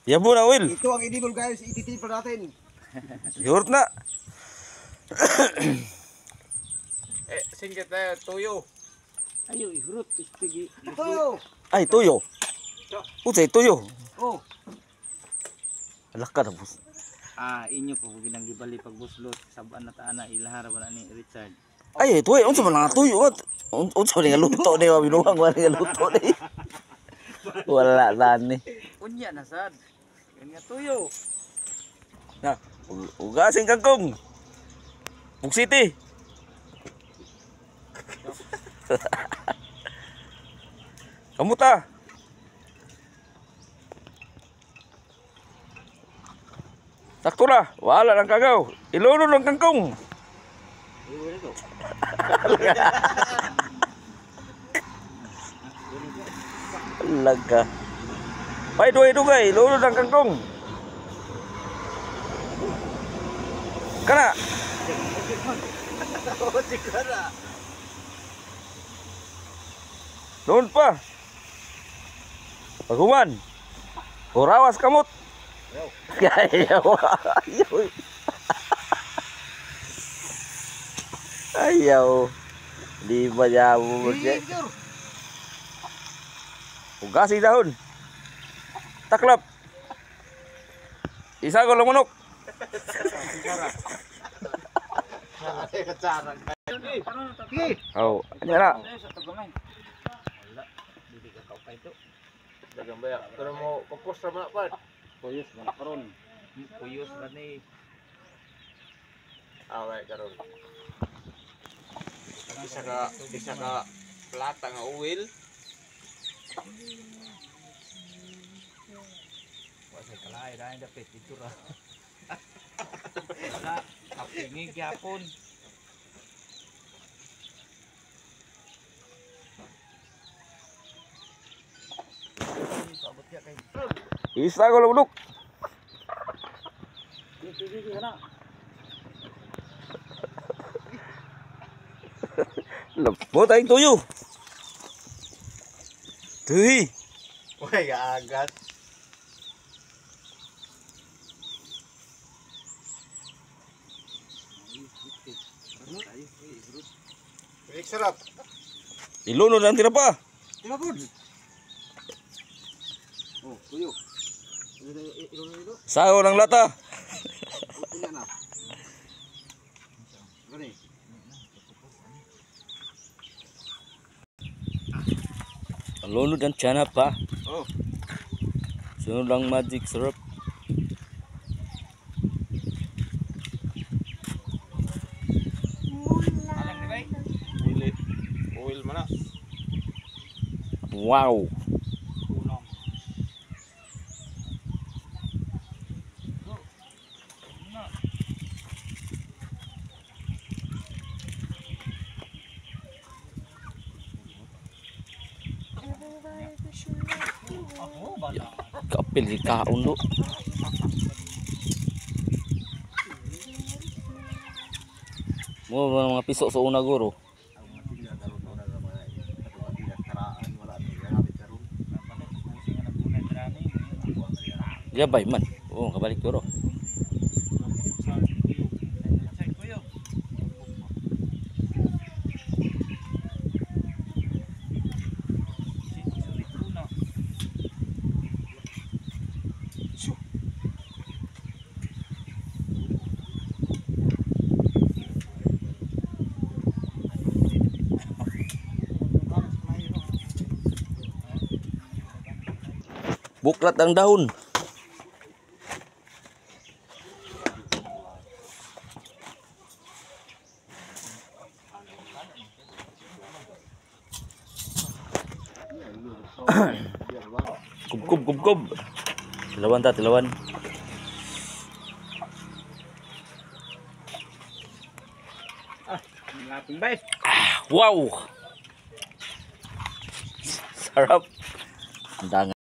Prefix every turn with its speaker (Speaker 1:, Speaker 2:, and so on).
Speaker 1: Ya muna, Will.
Speaker 2: Ito ang inibol guys, ititipon natin.
Speaker 1: Yurt na.
Speaker 3: Singkit tayo, tuyo.
Speaker 2: Ayo, ihurot. Tuyo.
Speaker 1: Ay, tuyo. Utsay, tuyo.
Speaker 2: Oh.
Speaker 1: Alak ka na, boss.
Speaker 4: Inyo po ginang gibali pagbuslot saban na taana ilahara wala ni Richard.
Speaker 1: Ay, tuyo. Unsa man nga tuyo? Unsa man nga luto ni binuhang wala nga luto ni. Wala na ni.
Speaker 4: Unya na sad. Kanya tuyo.
Speaker 1: Na, ugasing kangkong. Pugsiti. Kamuta. Sakto na, wala ng kagaw. Ilunod ng kangkong. Laga. Ay, dugay, ilunod ng kangkong. Kana. Doon pa. Paguman. Urawas kamot. Ayaw. Ayaw. Di ba niya bumulsi? Ugasi dahon. Taklap. Isa ko lang manok. Oh, ano na?
Speaker 3: Dagang bayak. Pero mo pagpost ra man pa.
Speaker 4: Puyos man karon. Puyos ra ni.
Speaker 3: Away karon. Isa ka plata nga uwil.
Speaker 4: Wala kalay dahil dapat ito ra. Wala kapingi gyapon.
Speaker 1: Isa ko lang manok. Lempot tayong tuyo. Tuy.
Speaker 3: Uy, agad. Sarap.
Speaker 1: Ilunod ang tinapa.
Speaker 2: Tinapon. Oh, tuyo. Ilo.
Speaker 1: Sao ng lata.
Speaker 2: Ilan na. Gani.
Speaker 1: Ilunod ang tiyan pa.
Speaker 2: Oh.
Speaker 1: Sunod ang magic syrup.
Speaker 4: Alang ni bay.
Speaker 3: Uwil man na.
Speaker 1: Wow.
Speaker 4: Unong.
Speaker 1: Kapil si kaon do. Mo mga piso sa una guro. Gabay man. Oh, kabalik guro. Buklat ang dahon. Kub. Tilawan.
Speaker 4: Lapin bay.
Speaker 1: Wow. Sarap. Ang